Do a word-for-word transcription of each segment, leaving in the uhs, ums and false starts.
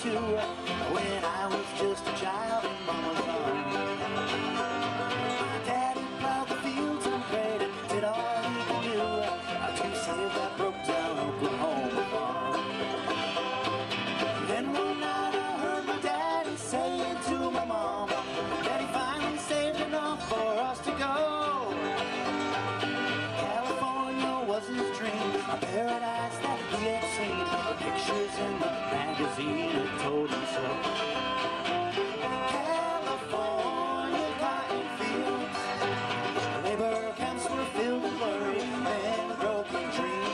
too, when I was just a child in Mama's arms. My daddy plowed the fields and prayed and did all he could do to save that broke down Oklahoma farm. Then one night I heard my daddy saying to my mom that he finally saved enough for us to go. California was his dream, a paradise that he had seen. Pictures in the magazine had told him so. California cotton fields, labor camps were filled with worry and a broken dream.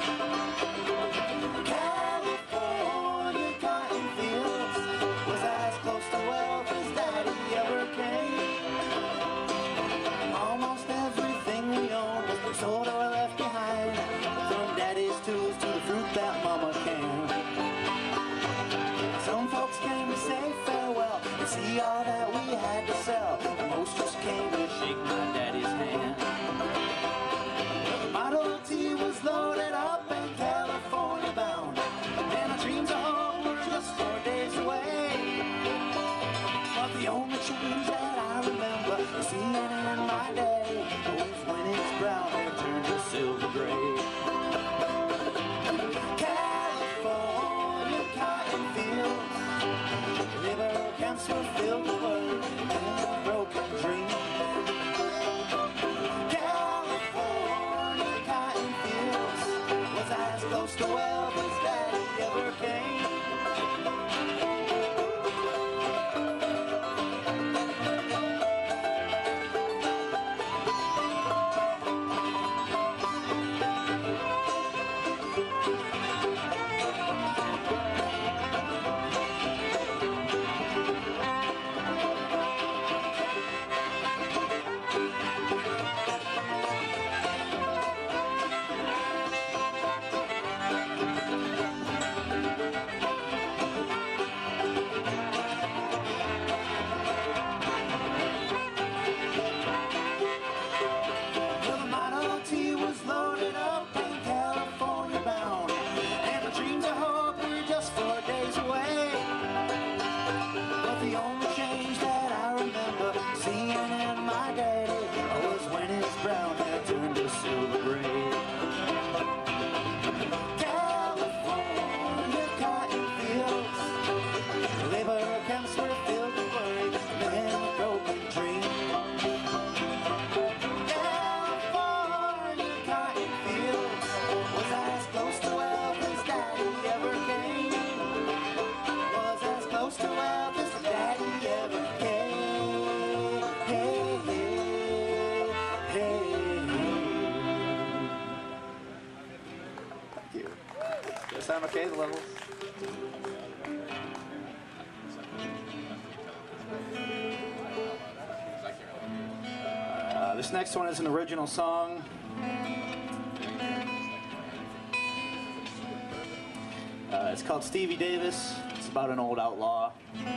California cotton fields was as close to wealth as Daddy ever came. Almost everything we owned was sold or left behind, from Daddy's tools to the fruit that Mama canned. Some folks came to say farewell and see all that we had to sell, and most just came to shake my daddy's hand. The Model T was loaded up and California bound, and our dreams of home were just four days away. But the only change that I remember seeing in my day was when its brown hair turned to silver gray. California cotton fields, labor camps were filled with worry and a broken dream. California cotton fields was as close to wealth as Daddy ever came. The only change that I remember seeing in my daddy was when his brown hair turned to silver gray. California cotton fields, labor camps were filled with worry and a broken dream. California cotton fields was as close to wealth as Daddy ever came. Was as close to wealth as Daddy ever came. Hey, hey, hey. Thank you. Does that sound okay, the levels? Uh, this next one is an original song. Uh, it's called Stevie Davis. It's about an old outlaw.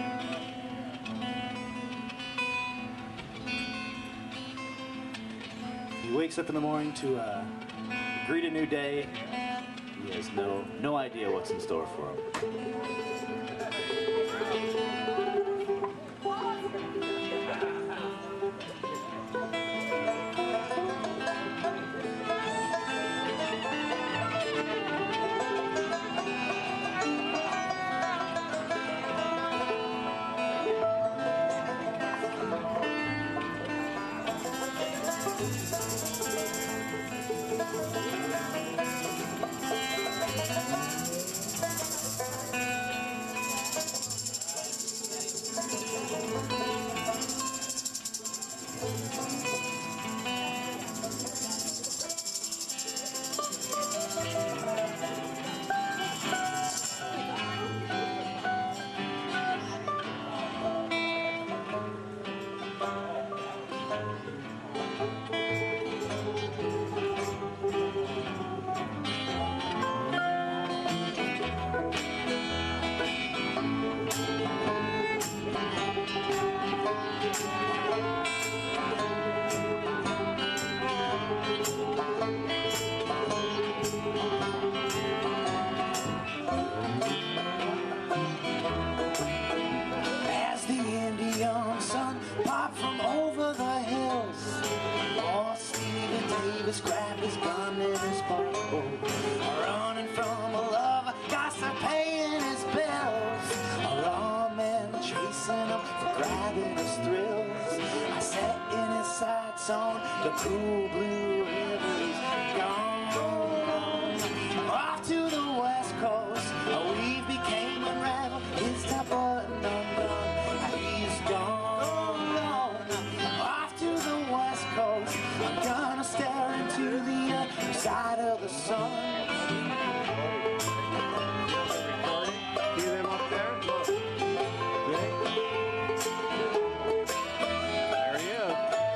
He wakes up in the morning to uh, greet a new day. He has no, no idea what's in store for him. The cool blue river is gone. Off to the west coast, we became unraveled. His top button undone, he's gone. Off to the west coast, I'm gonna stare into the other side of the sun. See them up there? Look. See? There he is.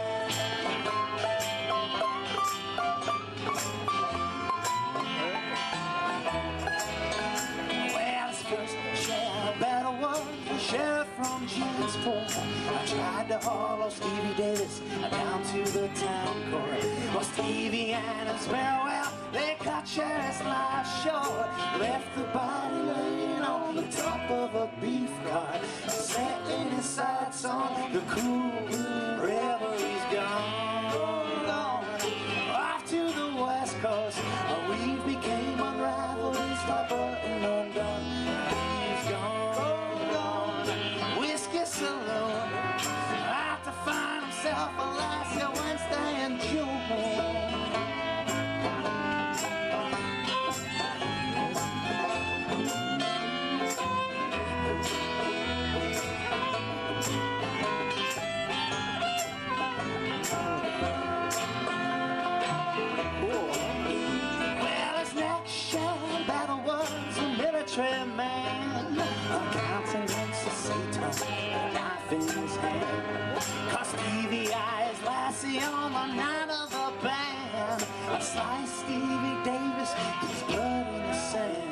Well, his first sheriff battle was the sheriff from Jansport. I tried to haul Stevie Davis down to the town court. Well, Stevie and his barrel, well, they cut Sheriff's life short. Left the body laying on the top of a beef cart, setting his sights on the cool blue river. He's gone, gone. Off to the west coast, we became unraveled. He's top button undone. He's gone, gone. Whiskey saloon, out to find himself a lassie Wednesday and June. Man, a countenance of Satan, a knife in his hand. Cause Stevie Eyes lassie on the night of the band. I sliced Stevie Davis, his blood in the sand.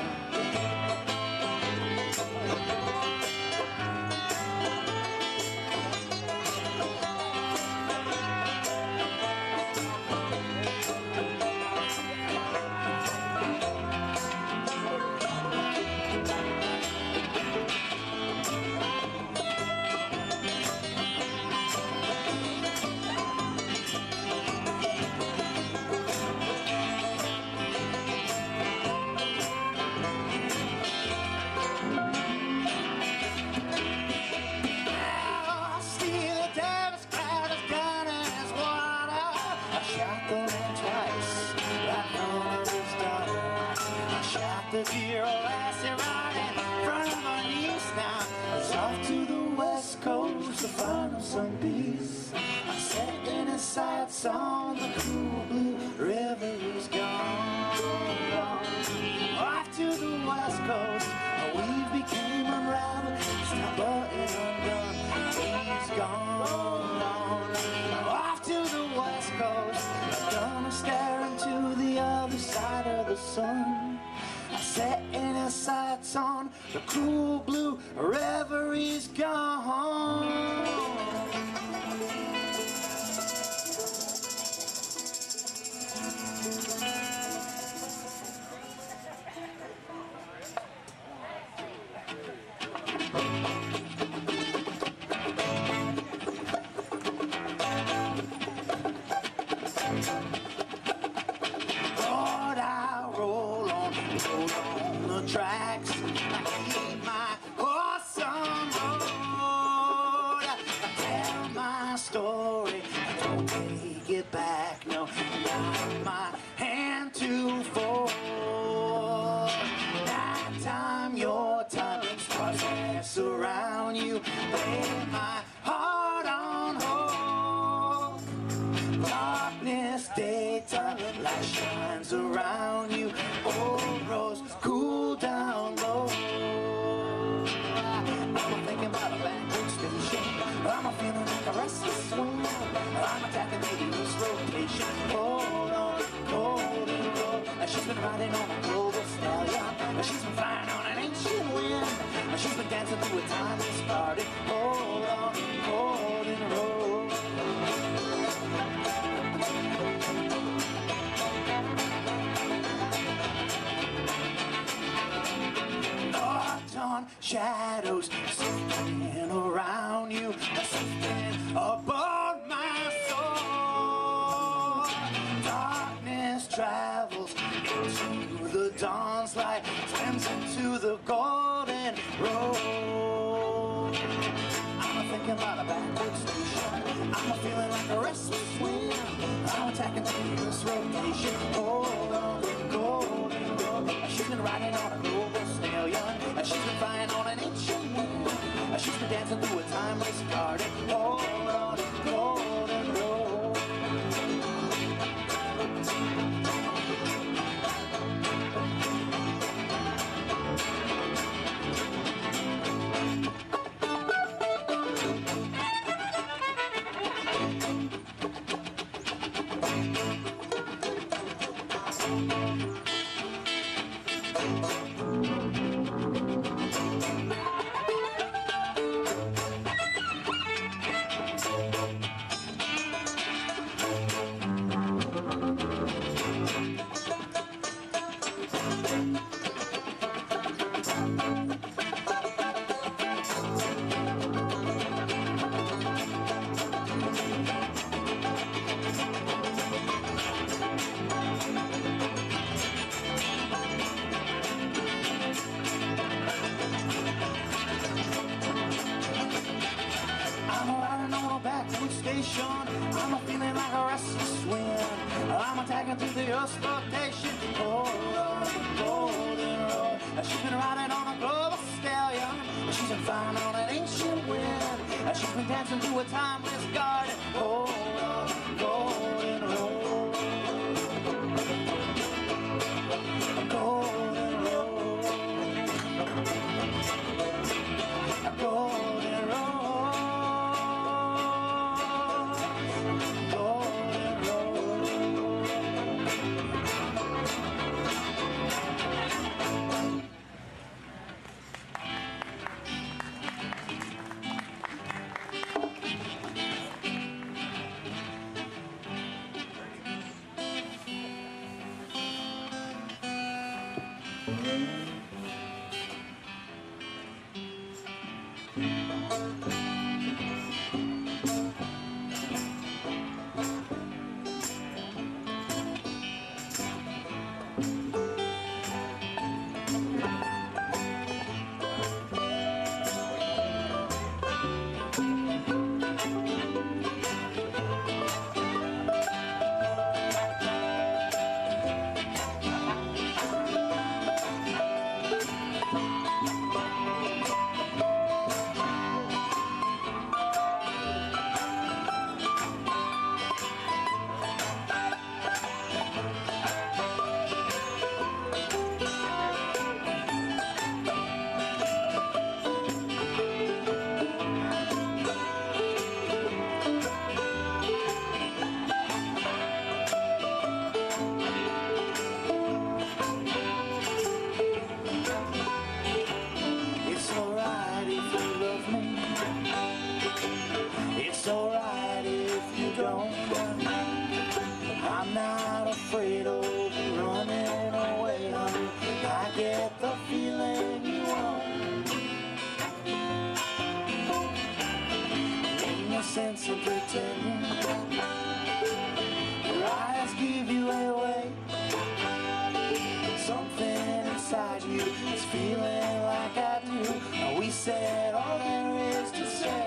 The dear old lassie right in front of our knees now. It's off to the west coast to find some peace. I'm setting his sights on the cool blue river. He's gone, gone. Off to the west coast, we became unraveled. Stop button undone. He's gone, gone. Off to the west coast, I'm gonna stare into the other side of the sun. Setting his sights on the cool blue river. He's gone. Lord, I roll on, roll on the tracks. I keep my horse on road. I tell my story, I don't take it back. No, not my hand to fold. Night time, your time, stars dance around you. Lay my heart on hold. Darkness, daytime, light shines around you. Old rose, cool down low. I'm thinking about a backward station. I'm feeling like a restless wind. I'm attacking maybe this rotation. Hold on, hold and roll. She's been riding on a global stallion. She's been flying on an ancient wind. She's been dancing through a time that started. Hold on, hold and roll. Shadows sifting around you, sifting aboard my soul. Darkness travels into the dawn's light, swims into the golden road. I'm thinking walking by the backward station. I'm a feeling like a restless wind. I'm attacking the this rotation. Hold on, golden road. She's been riding on a global stallion. She's been flying on an ancient wind. She's been dancing through a timeless garden. Hold on, golden road. I'm a feeling like a restless wind. I'm attacking through the earth's rotation. Hold on, golden road. She's been riding on a global stallion. She's been flying on an ancient wind. She's been dancing through a timeless garden. Hold on, golden road. Golden road. Golden road. It's alright if you don't. I'm not afraid of running away, honey. I get the feeling you want. Ain't no sense in pretending. Your eyes give you away. Something inside you is feeling like I do. We said all there is to say.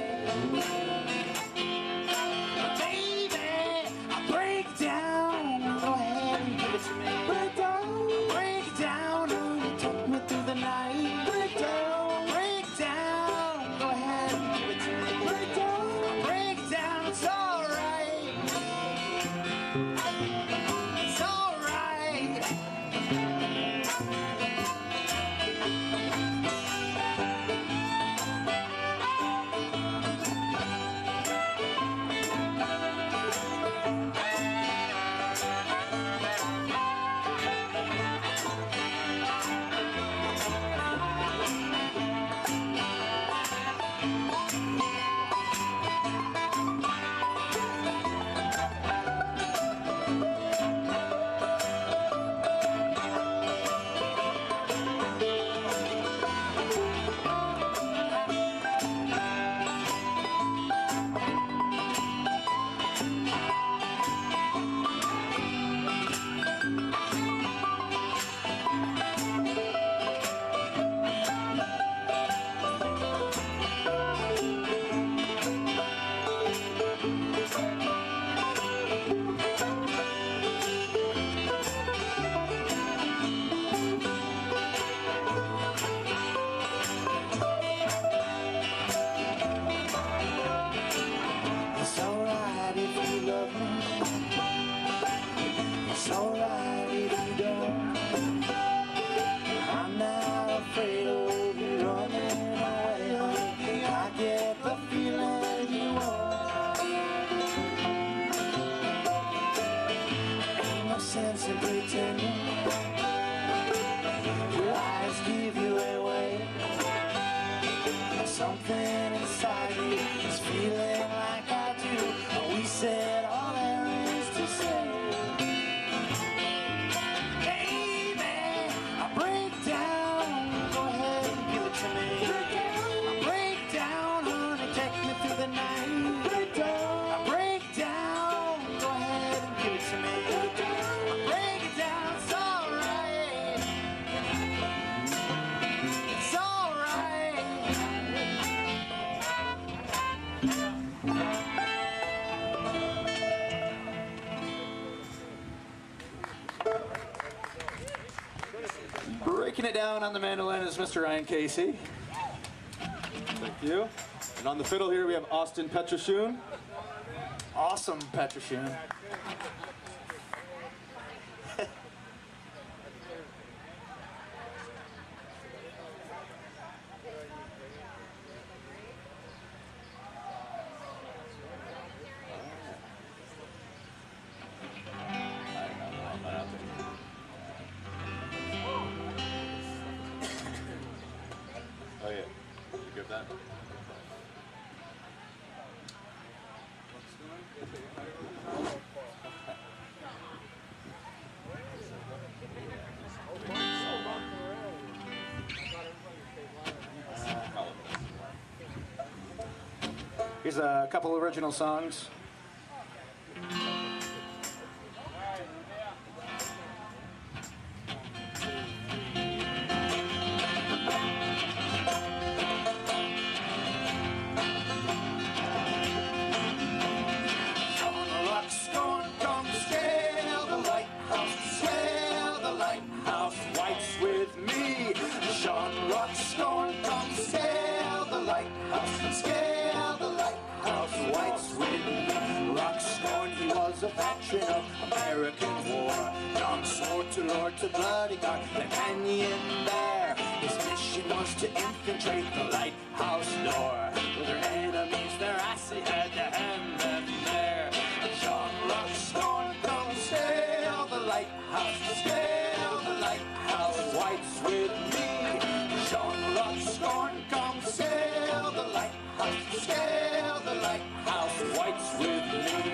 something inside you is feeling like I do. We said all there is to say. Baby, I break down, go ahead and give it to me. I break down, honey, take me through the night. Break down, I break down, go ahead and give it to me. I break it down, it's alright. It's alright. Breaking it down on the mandolin is Mister Ryan Casey. Thank you. And on the fiddle here we have Austin Petrashun. Awesome, Petrashun. Oh yeah, you give that. Here's a couple original songs. A veteran of American war, John swore to Lord to bloody God, the canyon there. His mission was to infiltrate the lighthouse door. With their enemies, their ass he had to hand them there. John Rockstone, come sail the lighthouse, sail the lighthouse, whites with me. John Rockstone, come sail the lighthouse, sail the lighthouse, whites with me.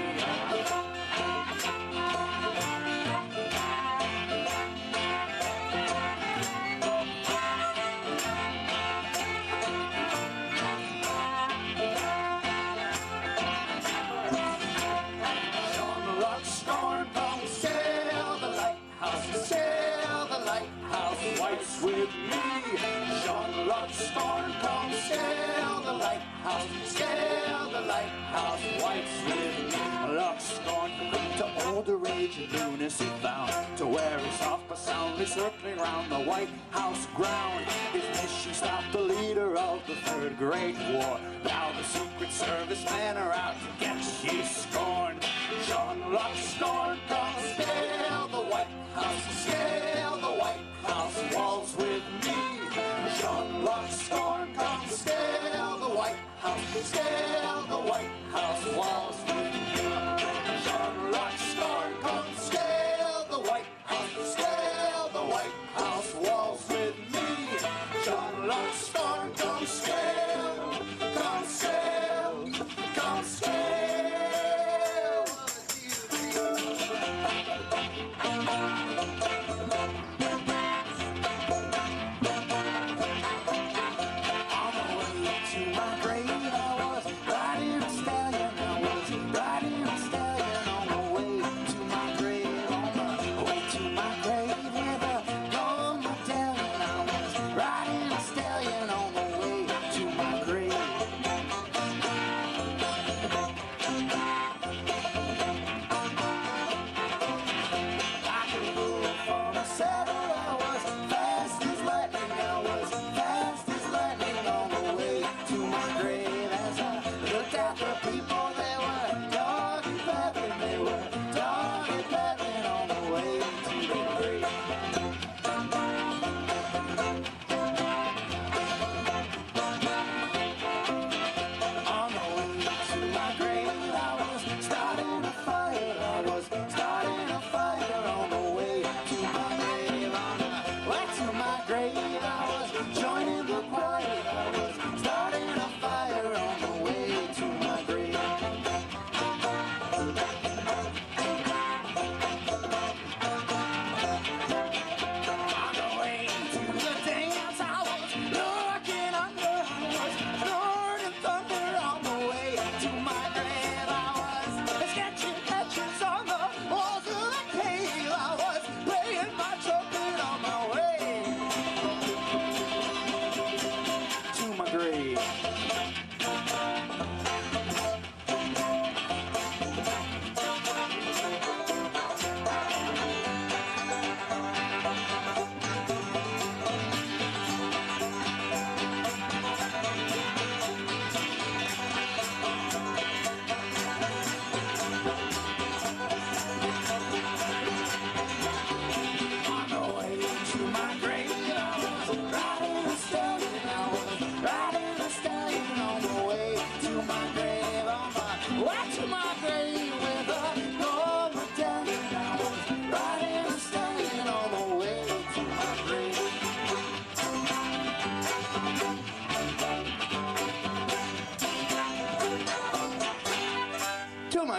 With me, John Rockstone, come sail the lighthouse, sail the lighthouse, whites with me. Rockstone, to older age and lunacy found, to where he soft but soundly circling round the White House ground. His mission stopped the leader of the Third Great War. Now the Secret Service men are out to get ye scorned. John Rockstone, come sail the White House, sail the White House walls with me. John Rockstone, come scale the White House, scale the White House walls with me. John Rockstone, come scale the White House, scale the White House walls with me. John Rockstone, come scale, come scale, come scale.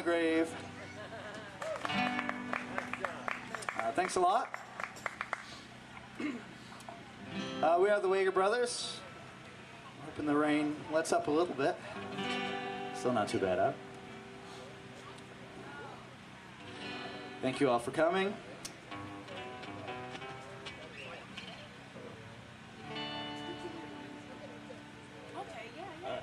grave. Uh, thanks a lot. Uh, we are the Wager Brothers. Hoping the rain lets up a little bit. Still not too bad out. Thank you all for coming. Okay, yeah, yeah.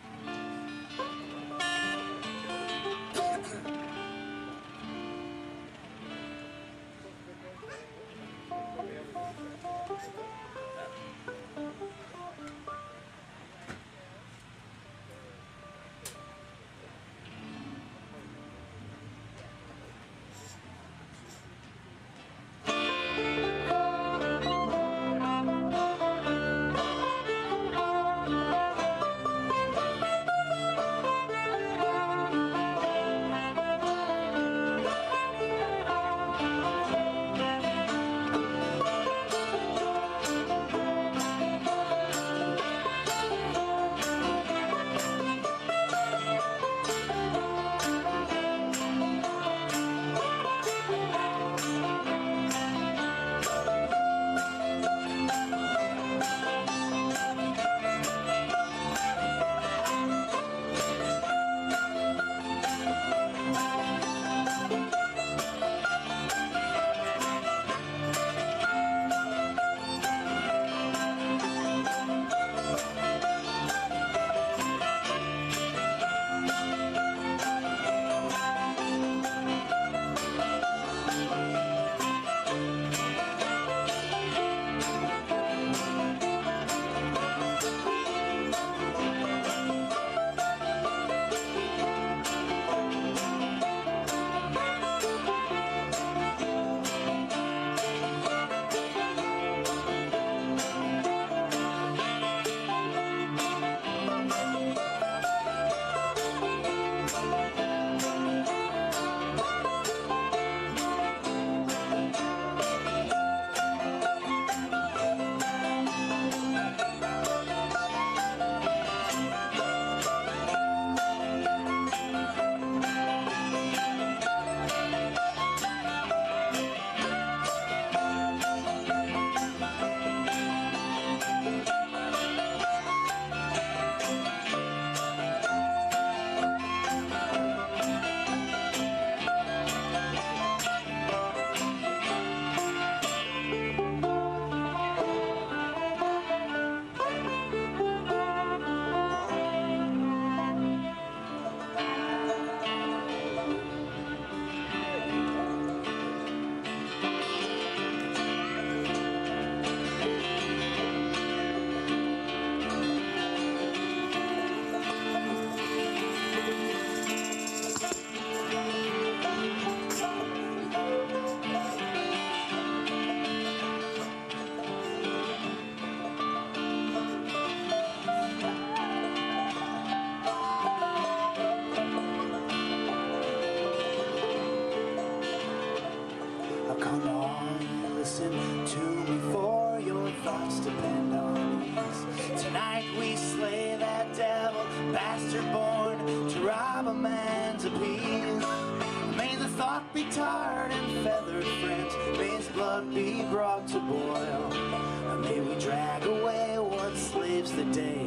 Come on, listen to me, for your thoughts depend on these. Tonight we slay that devil, bastard born to rob a man's appeal. May the thought be tarred and feathered, friends, may his blood be brought to boil. And may we drag away what slaves the day,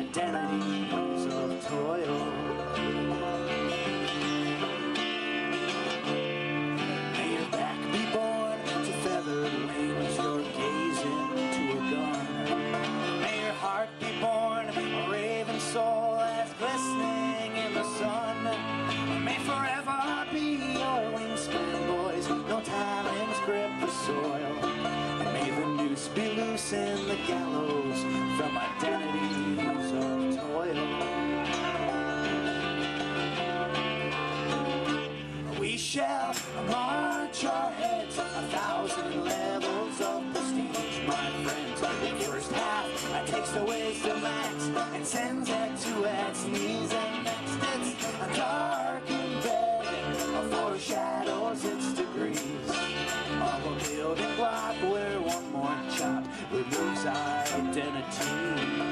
identities of toil. Soul as glistening in the sun. May forever be your wingspan, boys. No talons grip the soil. And may the noose be loose in the gallows from identities of toil. We shall march our heads a thousand levels of prestige, my friends. The first half I takes the wisdom axe and sends it to its knees, and next it's a darkened bed foreshadows its degrees of a building block where one more chop removes our identity.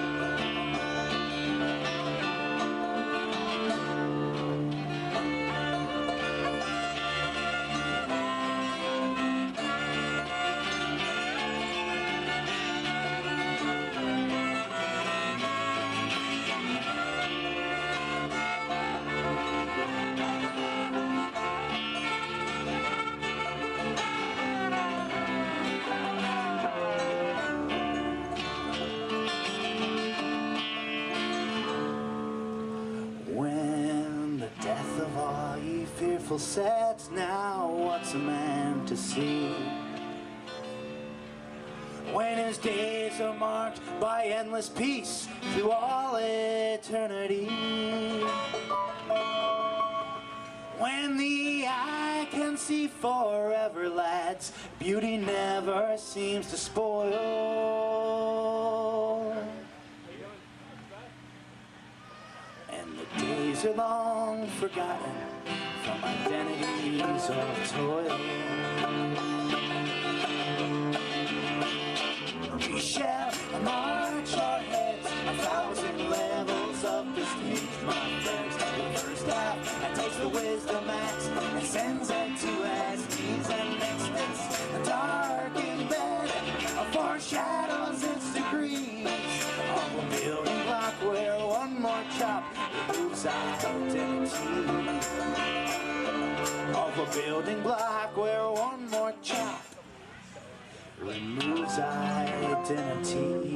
beautiful sets. Now what's a man to see when his days are marked by endless peace through all eternity? When the eye can see forever, lads, beauty never seems to spoil. And the days are long forgotten from identities of toil. We shall march our heads a thousand levels up the stage, my friends. The first half that takes the wisdom axe and sends it to us knees and instance. A darkened bed foreshadows its degrees of a building block where one more chop removes identity. Of a building block where one more chop removes identity.